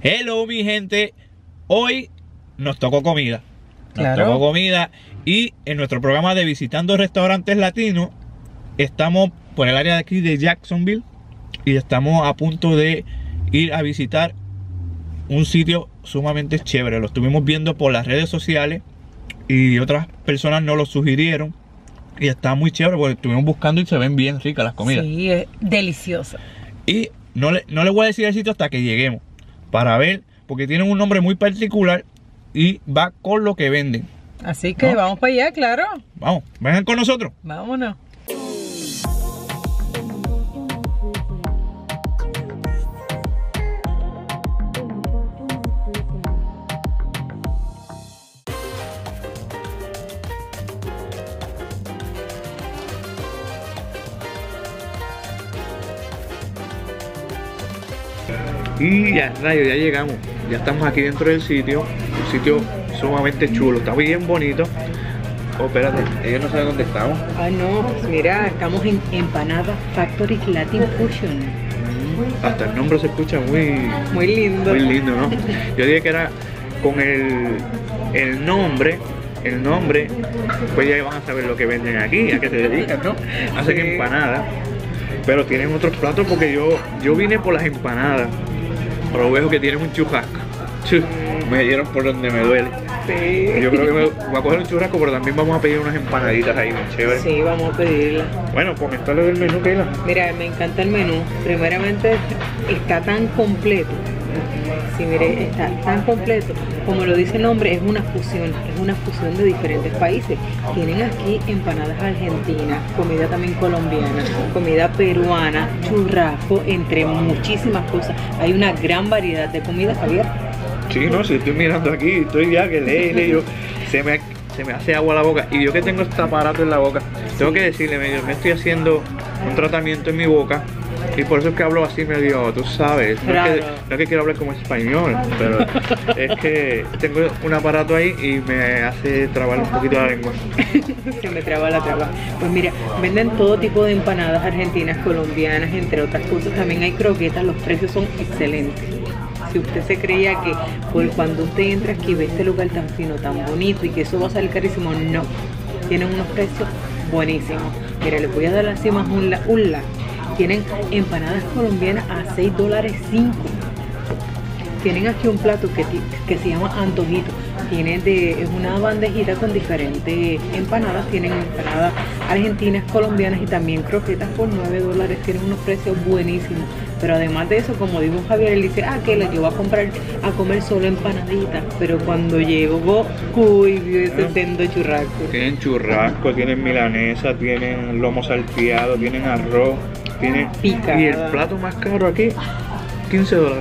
Hello mi gente, hoy nos tocó comida. Claro. Nos tocó comida y en nuestro programa de Visitando Restaurantes Latinos estamos por el área de aquí de Jacksonville y estamos a punto de ir a visitar un sitio sumamente chévere. Lo estuvimos viendo por las redes sociales y otras personas nos lo sugirieron y está muy chévere porque estuvimos buscando y se ven bien ricas las comidas. Sí, es deliciosa. Y no le voy a decir el sitio hasta que lleguemos para ver, porque tienen un nombre muy particular y va con lo que venden. Así que ¿No? vamos para allá, claro. Vamos, vengan con nosotros. Vámonos. Y ya, rayo, ya llegamos. Ya estamos aquí dentro del sitio. Un sitio sumamente chulo, está bien bonito. Oh, espérate, ellos no saben dónde estamos. Ah, no, pues mira, estamos en Empanada Factory Latin Fusion. Hasta el nombre se escucha Muy lindo. muy lindo, ¿no? Yo dije que era con el nombre, pues ya van a saber lo que venden aquí, a qué se dedican, ¿no? Hacen Sí. empanadas, pero tienen otros platos porque yo vine por las empanadas, pero veo que tienen un churrasco. Me dieron por donde me duele. Sí. Yo creo que me voy a coger un churrasco, pero también vamos a pedir unas empanaditas ahí, muy chéveres. Sí, vamos a pedirla. Bueno, comentarle del menú, Keila. Mira, me encanta el menú. Primeramente, está tan completo. Sí, mire, está tan completo. Como lo dice el nombre, es una fusión de diferentes países. Tienen aquí empanadas argentinas, comida también colombiana, comida peruana, churrasco, entre muchísimas cosas. Hay una gran variedad de comida, Javier. Sí, no, si estoy mirando aquí, estoy ya que leo, se me hace agua la boca. Y yo que tengo este aparato en la boca, tengo que decirle, me estoy haciendo un tratamiento en mi boca. Y por eso es que hablo así medio, tú sabes, Claro. no es que quiero hablar como español, pero es que tengo un aparato ahí y me hace trabar un poquito la lengua. Se me traba la traba. Pues mira, venden todo tipo de empanadas argentinas, colombianas, entre otras cosas. También hay croquetas, los precios son excelentes. Si usted se creía que por cuando usted entra aquí ve este lugar tan fino, tan bonito y que eso va a salir carísimo, no. Tienen unos precios buenísimos. Mira, les voy a dar así más un la. Tienen empanadas colombianas a $6.05. Tienen aquí un plato que se llama antojito. Es una bandejita con diferentes empanadas. Tienen empanadas argentinas, colombianas y también croquetas por $9. Tienen unos precios buenísimos. Pero además de eso, como dijo Javier, él dice, que yo voy a comer solo empanaditas. Pero cuando llegó, vio ese sendo churrasco. Tienen churrasco, tienen milanesa, tienen lomo salteado, tienen arroz, tienen Picada. Y el plato más caro aquí, $15.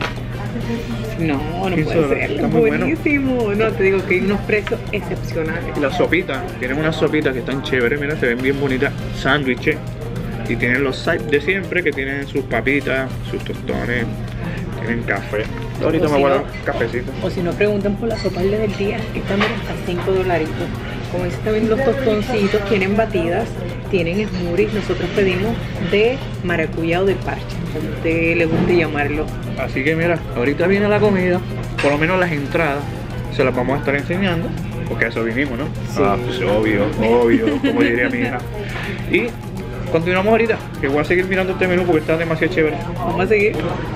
No 15 puede dólares, ser. está muy bueno. Buenísimo. No, te digo que hay unos precios excepcionales. Y las sopitas, tienen unas sopitas que están chéveres, mira, se ven bien bonitas, sándwiches. Y tienen los sides de siempre, que tienen sus papitas, sus tostones, tienen café. Ahorita me voy a dar un cafecito. O si no, preguntan por la sopa del día, que están hasta $5. Como dice también los tostoncitos, tienen batidas, tienen smoothies. Nosotros pedimos de maracuyá o de parcha, como a usted le guste llamarlo. Así que mira, ahorita viene la comida, por lo menos las entradas, se las vamos a estar enseñando, porque a eso vinimos, ¿no? Sí. Pues obvio, como diría mi hija. Y continuamos ahorita, que voy a seguir mirando este menú porque está demasiado chévere. Vamos a seguir.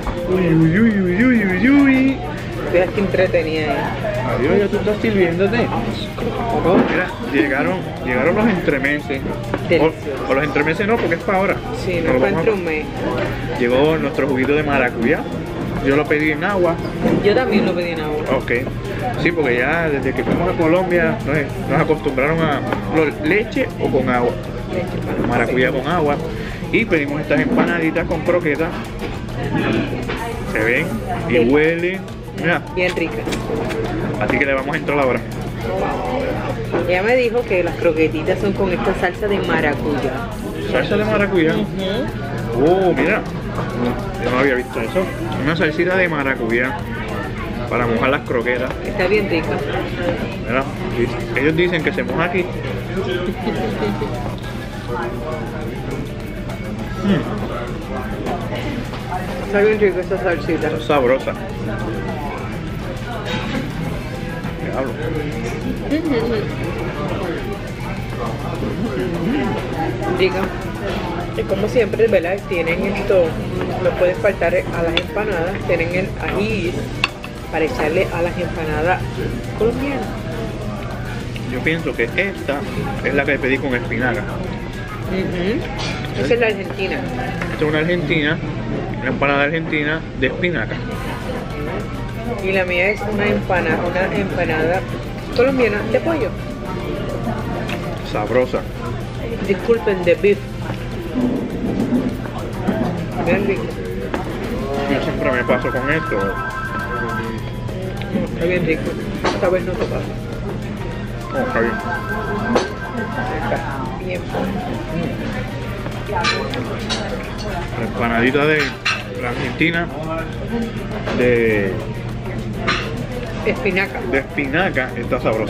Uy. Estoy aquí entretenida. Adiós, ya tú estás sirviéndote. Mira, llegaron los entremeses. O los entremeses no, porque es para ahora. Sí, Nos no lo fue vamos entre a- un mes. Llegó nuestro juguito de maracuyá. Yo lo pedí en agua. Yo también lo pedí en agua. Ok. Sí, porque ya desde que fuimos a Colombia nos acostumbraron a leche o con agua. Maracuyá con agua. Y pedimos estas empanaditas con croquetas. Se ven y huelen. Mira, Bien rica. así que le vamos a entrar ahora. Ella me dijo que las croquetitas son con esta salsa de maracuyá. Salsa de maracuyá. Oh, mira. Yo no había visto eso. Una salsita de maracuyá para mojar las croquetas. Está bien rica. Mira, ellos dicen que se moja aquí. Está bien rica esa salsita. Es sabrosa. Diablo. Diga, y como siempre, ¿verdad? Tienen esto, no puede faltar a las empanadas, tienen el ají para echarle a las empanadas colombianas. Yo pienso que esta es la que pedí con espinaca. Esa es la argentina. Esta es una argentina, una empanada argentina de espinaca. Y la mía es una empanada colombiana de pollo. Sabrosa. Disculpen, de beef. Bien rico. Yo siempre me paso con esto. Está bien rico. Esta vez no te pasa. Oh, está bien. Está bien. La empanadita de la Argentina de espinaca está sabrosa.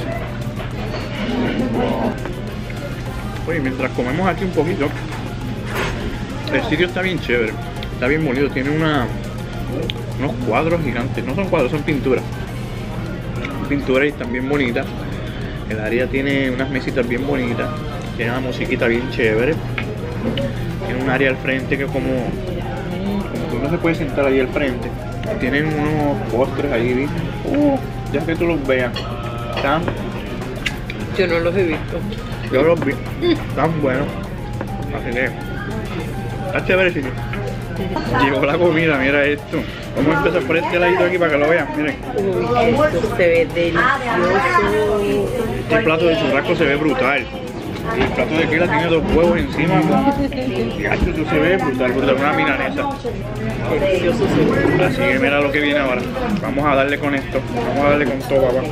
Oye, mientras comemos aquí un poquito, el sitio está bien chévere, está bien molido, tiene unos cuadros gigantes, no son cuadros, son pinturas. Pinturas y están bien bonitas. El área tiene unas mesitas bien bonitas, tiene una musiquita bien chévere. Tiene un área al frente que como que uno se puede sentar ahí al frente. Tienen unos postres ahí, ya que tú los veas. Están, Yo no los he visto. yo los vi, están buenos. Así que está chévere el sitio. Llegó la comida, mira esto. Vamos a empezar por este ladito aquí para que lo vean, miren. Uy, esto se ve delicioso. Este plato de churrasco se ve brutal. Y el plato de quila tiene 2 huevos encima. Y esto se ve brutal, una milanesa. Delicioso se ve. Así que mira lo que viene ahora. Vamos a darle con esto. Vamos a darle con todo, papá.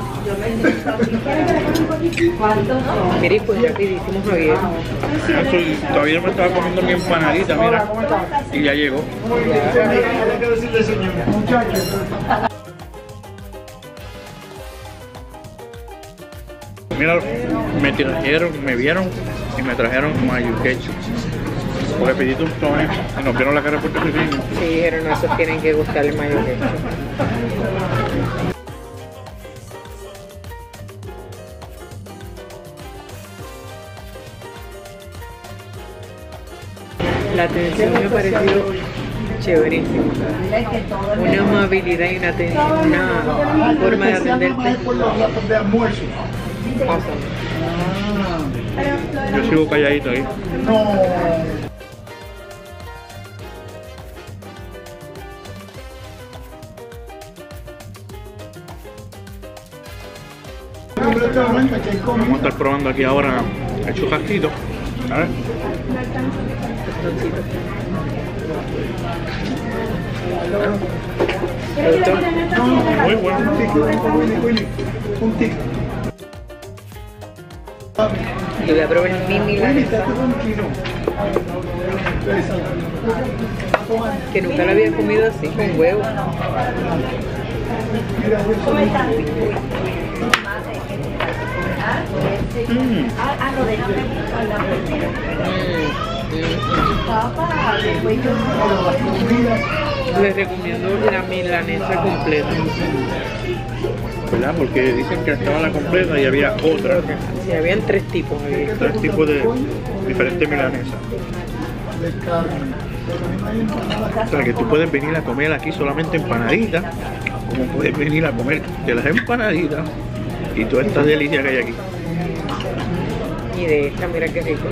Mire, pues rapidísimo, Javier. Todavía me estaba comiendo mi empanadita, mira. Y ya llegó. Mira, me vieron y me trajeron mayo ketchup. Porque pedí tostones y nos vieron la cara de puertorriqueños. Sí, dijeron, esos tienen que gustar el mayo ketchup. La atención me ha parecido chéverísima. Una amabilidad y una forma de atenderte. Awesome. Yo sigo calladito ahí. Vamos a estar probando aquí ahora el churrasquito. A ver. Muy bueno. Yo voy a probar mi milanesa, que nunca la había comido así, con huevo. Les recomiendo la milanesa completa. ¿Verdad? Porque dicen que estaba la completa y había otra. Sí, habían 3 tipos. 3 tipos de diferentes milanesas. O sea que tú puedes venir a comer aquí solamente empanaditas, como puedes venir a comer de las empanaditas y toda esta delicia que hay aquí. Y de esta, mira qué rico.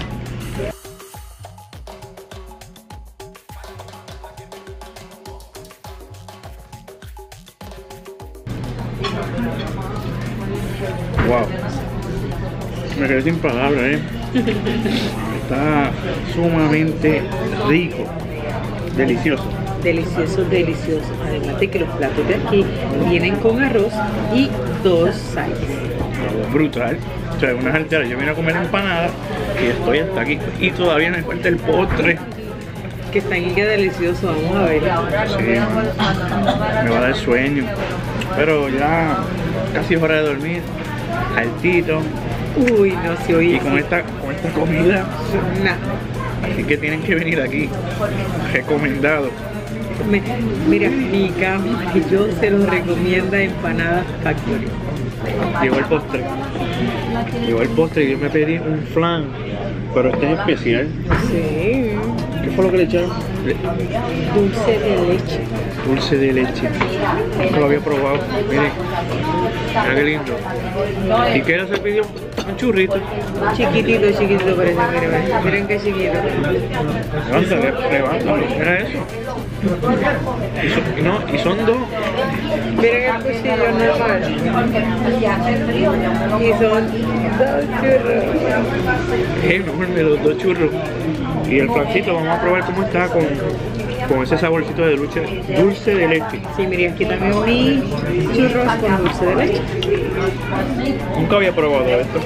Wow, me quedé sin palabras, Está sumamente rico, delicioso. Delicioso, delicioso. Además de que los platos de aquí vienen con arroz y 2 sides. Brutal. O sea, unas alteras. Yo vine a comer empanadas y estoy hasta aquí. Y todavía me falta el postre. Que está en el delicioso, vamos a ver. Sí, me va a dar sueño. Pero ya casi es hora de dormir. Altito. Uy, no se oye. Y con esta comida. Nada. Así que tienen que venir aquí. Recomendado. Mira, mi cama y yo se los recomienda Empanadas Factory. Llegó el postre. Llegó el postre y yo me pedí un flan. Pero este es especial. Sí. ¿Qué fue lo que le echaron? Dulce de leche. Dulce de leche. Nunca lo había probado. Miren. Mira qué lindo. ¿Y qué era se pidió? Un churrito. Chiquitito, chiquitito parece, miren, miren qué chiquito. Levántalo, mira eso. Y son dos. Miren el cuchillo normal. Y son dos churros. Es enorme los dos churros. Y el flancito, vamos a probar cómo está con ese saborcito de dulce de leche. Sí, miren, aquí también mi churros con dulce de leche. Nunca había probado esto.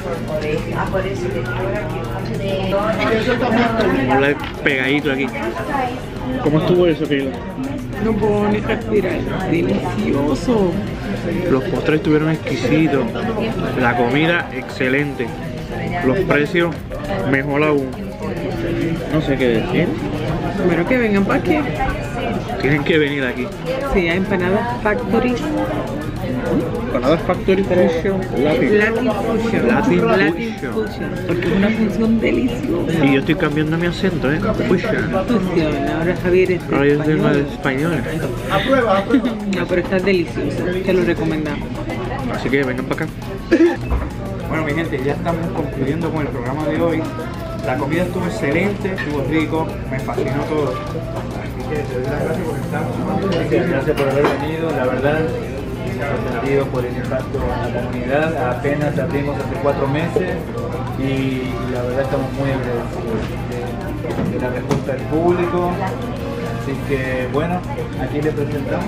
Hola, pegadito aquí. ¿Cómo estuvo eso, querido? No puedo ni respirar. Delicioso. Los postres estuvieron exquisitos. La comida excelente. Los precios mejor aún. No sé qué decir. Bueno, que vengan para aquí. Tienen que venir aquí. Sí, a Empanadas Factory. Empanadas Factory Fusion. Latin Fusion. Latin Fusion. Porque es una función deliciosa. Y yo estoy cambiando mi acento, ¿eh? Fusion. Fusion. Ahora Javier es Ahora yo soy más español. español. No, pero está delicioso. Te lo recomendamos. Así que vengan para acá. Bueno, mi gente, ya estamos concluyendo con el programa de hoy. La comida estuvo excelente, estuvo rico, me fascinó todo. Así que te doy las gracias por estar. Gracias por haber venido, la verdad, sorprendido por el impacto en la comunidad. Apenas abrimos hace 4 meses y la verdad estamos muy agradecidos de la respuesta del público. Así que bueno, aquí le presentamos.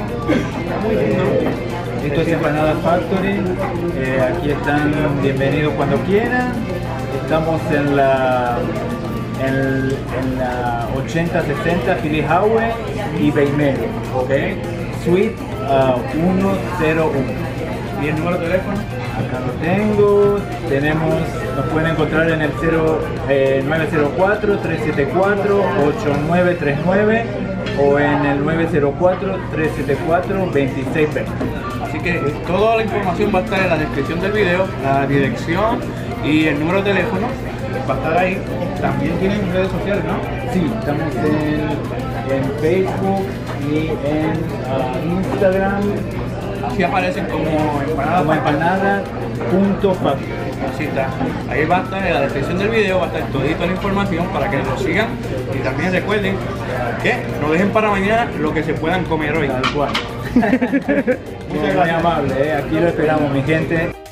Esto es Empanadas Factory. Aquí están bienvenidos cuando quieran. Estamos en la 8060 Philly Highway y Beimel, ¿ok? Suite 101. ¿Y el número de teléfono? Acá lo tengo. Nos pueden encontrar en el 904-374-8939 o en el 904-374-2620. Así que toda la información va a estar en la descripción del video, la dirección y el número de teléfono va a estar ahí. También tienen redes sociales, ¿no? Sí, estamos en Facebook y en Instagram. Así aparecen como Empanada.factory. Así está. Ahí va a estar en la descripción del video, va a estar toda la información para que lo sigan. Y también recuerden que no dejen para mañana lo que se puedan comer hoy. Tal cual. Muy amable, aquí lo esperamos, mi gente.